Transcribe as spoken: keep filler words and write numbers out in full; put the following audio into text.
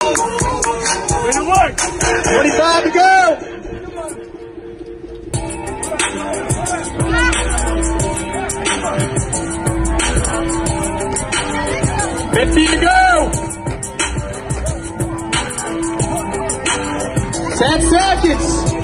Way to work. twenty-five to go. fifteen to go. ten seconds.